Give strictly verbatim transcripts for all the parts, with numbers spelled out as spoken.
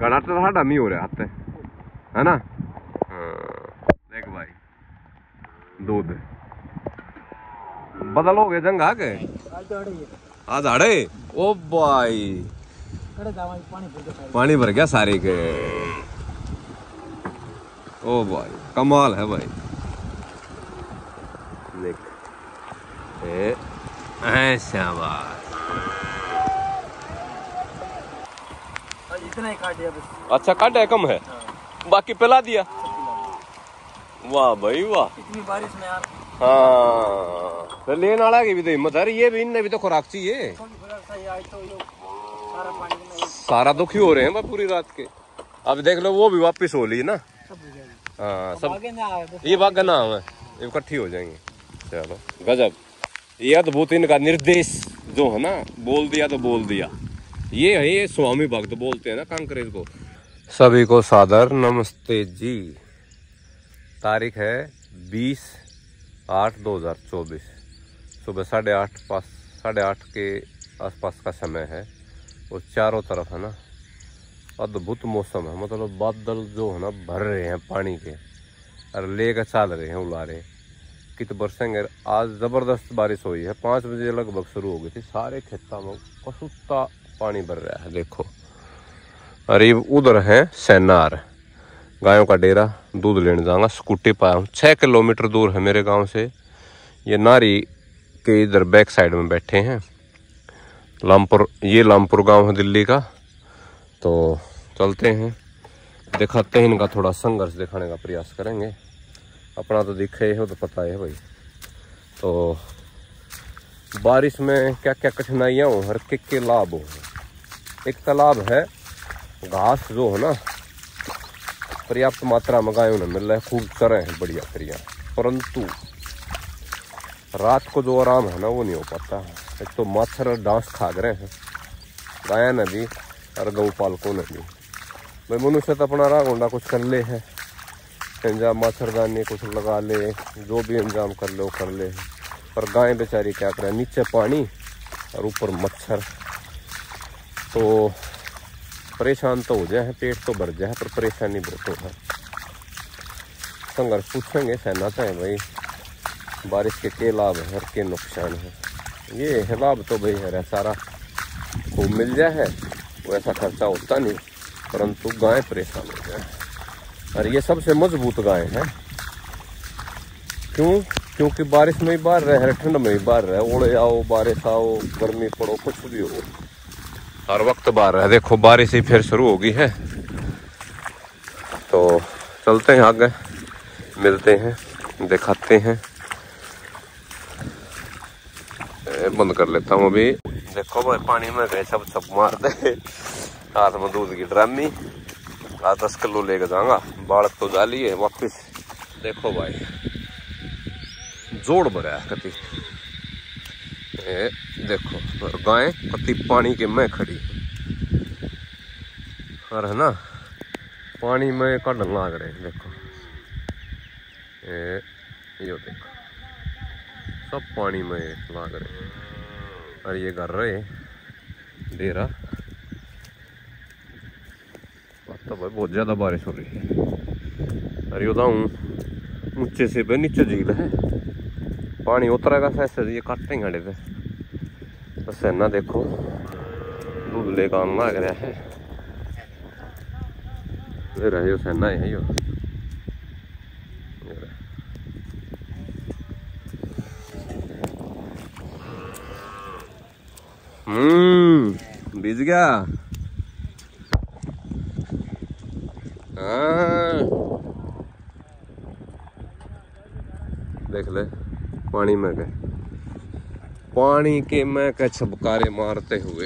घड़ा तो साढ़ा मी हो रहा हाथ है ना। हाँ देख भाई दूध बदल हो गए जंग आ गए आज आड़े। ओ भाई पानी भर गया सारे के। ओ भाई कमाल है भाई। देख ऐसा बात इतना ही काट दिया बस। अच्छा काटा है कम है बाकी पिला दिया। वाह भाई वाह इतनी बारिश में यार। हाँ तो लेने वाला की भी तो हिम्मत है। ये भी इनने भी तो खुराक चाहिए। सारा दुखी हो रहे हैं भाई पूरी रात के। अब देख लो वो भी वापस हो ली ना। हाँ सब ये बात का नाम है इकट्ठी हो जाएंगे। चलो गजब ये अद्भुत इनका निर्देश जो है ना बोल दिया तो बोल दिया। ये है ये स्वामी भक्त बोलते हैं ना कांकरेज को। सभी को सादर नमस्ते जी। तारीख है बीस आठ दो हजार चौबीस सुबह साढ़े आठ पास साढ़े आठ के आसपास का समय है। और चारों तरफ है ना अद्भुत मौसम है। मतलब बादल जो है ना भर रहे हैं पानी के और लेकर चल रहे हैं उला रहे कित बरसेंगे। आज ज़बरदस्त बारिश हुई है। पाँच बजे लगभग शुरू हो गई थी। सारे खेतों में कसुत्ता पानी भर रहा है देखो। अरे उधर है सैनार गायों का डेरा। दूध लेने जाऊंगा स्कूटी पाया हूँ। छः किलोमीटर दूर है मेरे गांव से। ये नारी के इधर बैक साइड में बैठे हैं। लामपुर ये लामपुर गांव है दिल्ली का। तो चलते हैं दिखाते हैं इनका थोड़ा संघर्ष दिखाने का प्रयास करेंगे। अपना तो दिखे हो तो पता है भाई। तो बारिश में क्या क्या कठिनाइयाँ हो हर के, के लाभ हो। एक तालाब है घास जो है ना पर्याप्त मात्रा में गायों ने मिल रहा है। खूब चरे हैं बढ़िया बढ़िया। परंतु रात को जो आराम है ना वो नहीं हो पाता। एक तो मच्छर डांस खाग रहे हैं गाया ने भी और गौ पालकों ने भी। भाई मनुष्य तो अपना राग होंडा कुछ कर ले है इंजाम मच्छरदानी कुछ लगा ले जो भी इंजाम कर ले वो कर ले। पर गाय बेचारी क्या करें नीचे पानी और ऊपर मच्छर। तो परेशान तो हो जाए पेट तो भर जाए पर परेशानी बहुत हो है। संघर्ष पूछेंगे सहना चाहे भाई बारिश के के लाभ है और के नुकसान है। ये है लाभ तो भाई है सारा खूब मिल जाए है वैसा खर्चा होता नहीं। परंतु गाय परेशान हो जाए। और ये सबसे मजबूत गाय है। क्यों क्योंकि बारिश में ही बाहर रहे ठंड में ही बाहर रहे। ओले आओ बारिश आओ गर्मी पड़ो कुछ भी हो हर वक्त बाहर है। देखो बारिश ही फिर शुरू हो गई है। तो चलते हैं आगे मिलते हैं दिखाते हैं। बंद कर लेता हूँ अभी। देखो भाई पानी में गए सब सब मारते हाथ में दूध की ड्रामी आज दस किलो लेकर जाऊंगा। बाढ़ तो डाली है वापिस। देखो भाई जोड़ भरा है कति। ए, देखो गाय कति पानी के में खड़ी और है ना पानी में कड़न लाग रहे। देखो ए, यो देखो सब पानी में लाग रहे। और ये कर रहे डेरा। तो भाई बहुत ज्यादा बारिश हो रही है। अरे बताऊँ ऊंचे से पे नीचे झील है पानी उतरेगा ऐसे ये काटते घड़े थे। तो सेना देखो दूध लेकर आना लग रहा है। ये रहे सेना है यो। हम्म बीज गया। हाँ देख ले पानी में गए पानी के में के छबकारे मारते हुए।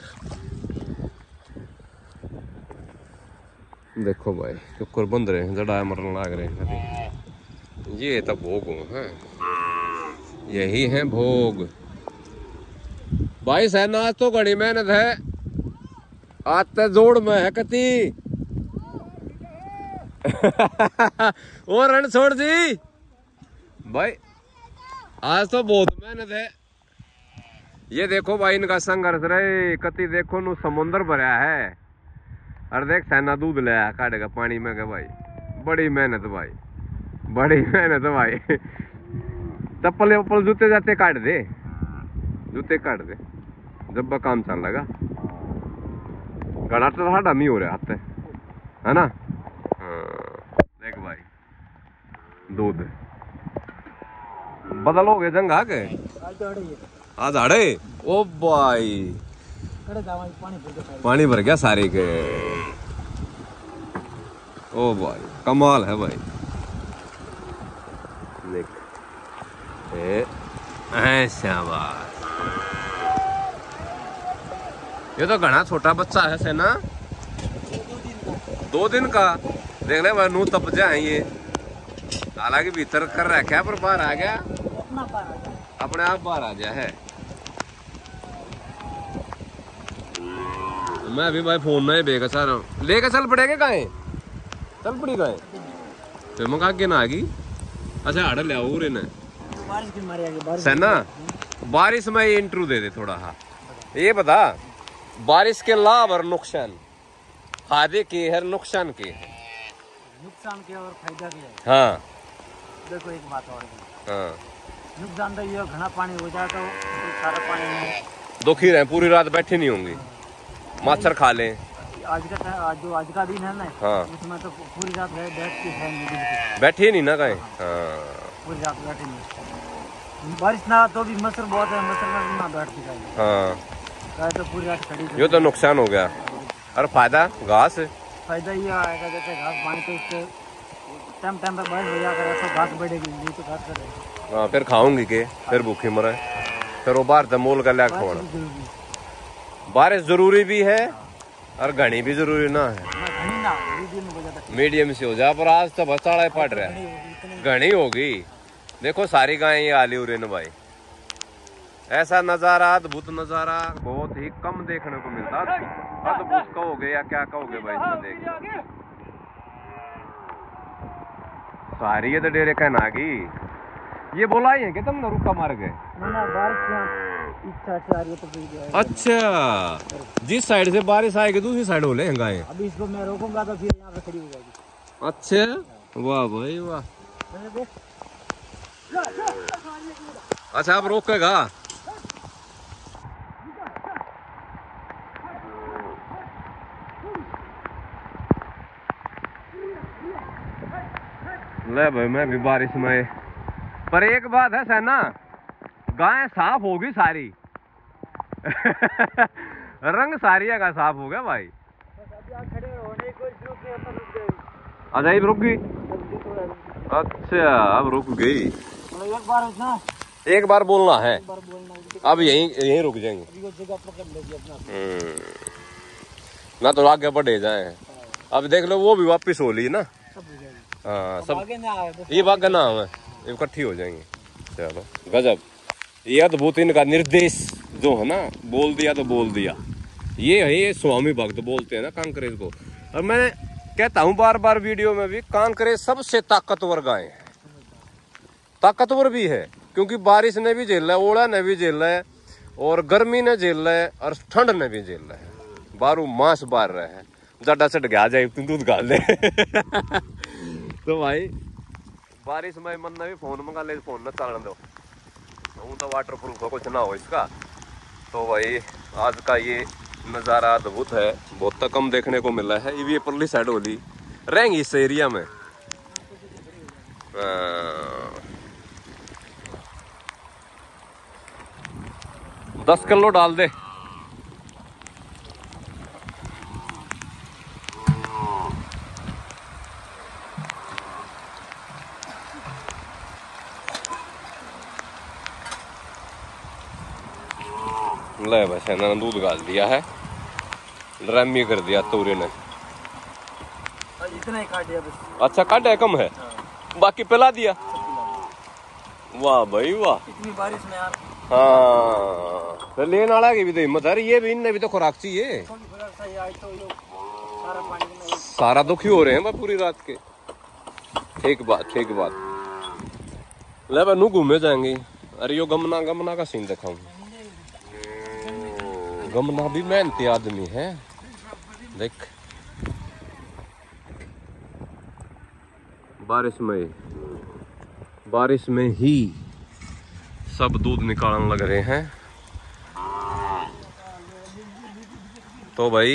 देखो भाई चुक्कर बंद रहे हैं जड़ा मरने लाग रहे हैं। ये तो भोग है यही है भोग। भाई सहना आज तो घड़ी मेहनत है। आज तो जोड़ में है कति और रण छोड़ जी भाई आज तो बहुत मेहनत है। ये देखो भाई इनका संघर्ष रहे कति देखो नु समुंदर भरा है अरे देख सैना दूध ले आया काटेगा पानी में के भाई, बड़ी मेहनत भाई, बड़ी मेहनत भाई। चप्पल वप्पल जूते जाते काट दे, जूते काट दे जब काम चल लगा। गड़ा तो साढ़ा नहीं हो रहा हाथ है ना। हाँ देख भाई दूध बदल हो गए जंग आ गए आज आड़े। ओ भाई पानी भर गया सारे के। ओ भाई कमाल है भाई, देख शाबाश। ये तो घना छोटा बच्चा है से ना, दो दिन का। देख ले नू तप जाए ये, हालांकि भीतर कर रखा है पर बाहर आ गया, अपने आप बाहर आ गया है। मैं अभी भाई फोन में बेगा सर लेके चल पड़ेगा गाय, चल पड़ी गाय फिर मंगा के ना आ गई। अच्छा आड़ ले आओ रे ने सैना, बारिश में ये इंट्रो दे दे थोड़ा। हाँ ये बता बारिश के लाभ और नुकसान, फायदे के है नुकसान के है? नुकसान के और फायदा के है। हाँ देखो एक बात और, हाँ नुकसान तो ये घना पानी हो जाता है तो सारा पानी में दुखी रहे, पूरी रात बैठे नहीं होंगे, मच्छर खा लें। आज का आज जो आज का दिन है ना, हाँ उसमें तो पूरी रात बैठ के है, बैठे नहीं ना कहीं। हाँ पूरी रात बैठे नहीं, बारिश ना तो भी मच्छर बहुत है, मच्छर में ना बैठती है। हाँ तो पूरी रात खड़ी। ये तो नुकसान हो गया। और फायदा घास, फायदा ये आएगा जैसे घास पानी तो इससे टाइम टाइम पर बारिश हो जाएगा तो घास बढ़ेगी, नहीं तो घास करेगी। हाँ फिर खाऊंगी के, फिर भूखी मरे, फिर वो बाहर मोल का लायक खोना। बारिश जरूरी भी है और घनी भी जरूरी ना है, मीडियम से हो जाए। पर आज तो बचाड़ा पड़ रहा है, घनी होगी। देखो सारी गायें ये आली उरे न भाई, ऐसा नजारा, अद्भुत नजारा बहुत ही कम देखने को मिलता। अद्भुत कहोगे या क्या कहोगे भाई इसमें देख, सारी ये तो डेरे कहना की ये बोला ही है कि तुम रुका मार गए। अच्छा जिस साइड से बारिश आएगी दूसरी साइड हो ले गायें। अभी इसको मैं रोकूंगा तो फिर यहाँ पे खड़ी हो जाएगी। अच्छा वाह भाई वाह। अच्छा आप रोकेगा? ले भाई मैं भी बारिश में, पर एक बात है सैना, गाय साफ होगी सारी। रंग सारी का साफ हो गया भाई। अच्छा ये रुक गई? अच्छा अब रुक गई। एक बार ना, एक बार बोलना है, अब यहीं यहीं रुक जाएंगे ना तो आगे बढ़े जाए। अब देख लो वो भी वापिस हो ली ना। हाँ सब ये बात ना है, इकट्ठी हो जाएंगे। चलो गजब, ये अद्भुत इनका निर्देश जो है ना, बोल दिया तो बोल दिया। ये है ये स्वामी भक्त बोलते हैं ना कांकरेज को। और मैं कहता हूँ बार बार वीडियो में भी, कांकरेज सबसे ताकतवर गाय है, ताकतवर भी है क्योंकि बारिश ने भी झेला है, ओला ने भी झेला है, और गर्मी ने झेला है, और ठंड ने भी झेला है। बारू मास बार रहे हैं, जड्डा चढ़ गया जाए तुम दूध गाल ले। तो भाई बारिश में मन ने भी फोन मंगा ले, फोन न चलने दो, हूँ तो वाटर प्रूफ कुछ ना हो इसका। तो भाई आज का ये नज़ारा अद्भुत है, बहुत कम देखने को मिला है। ये परली साइड होली रहेंगी इस एरिया में। दस किलो डाल दे। ले बस इन्होंने दूध गाल दिया है, ड्रामी कर दिया तोरे ने। इतना ही काट दिया बस। अच्छा काट है कम है, बाकी पिला दिया। वाह भाई वाह, इतनी बारिश में यार। हाँ तो लेने वाला की भी तो हिम्मत है, ये भी इनने भी तो खुराक चाहिए। सारा दुखी हो रहे हैं भाई पूरी रात के। ठीक बात ठीक बात। ले भाई नू घूमे जाएंगे। अरे यो गमना गमना का सीन दिखाऊं। गमना भी मेहनती आदमी है, देख बारिश में बारिश में ही सब दूध निकालने लग रहे हैं। तो भाई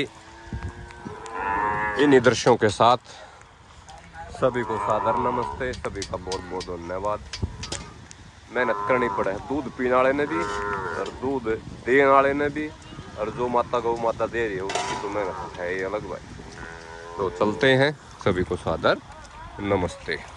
इन दृश्यों के साथ सभी को सादर नमस्ते, सभी का बहुत बहुत धन्यवाद। मेहनत करनी पड़े दूध पीने वाले ने भी और दूध देने वाले ने भी, और जो माता गौ माता दे रही है उसकी तो मेहनत है ही अलग भाई। तो चलते हैं, सभी को सादर नमस्ते।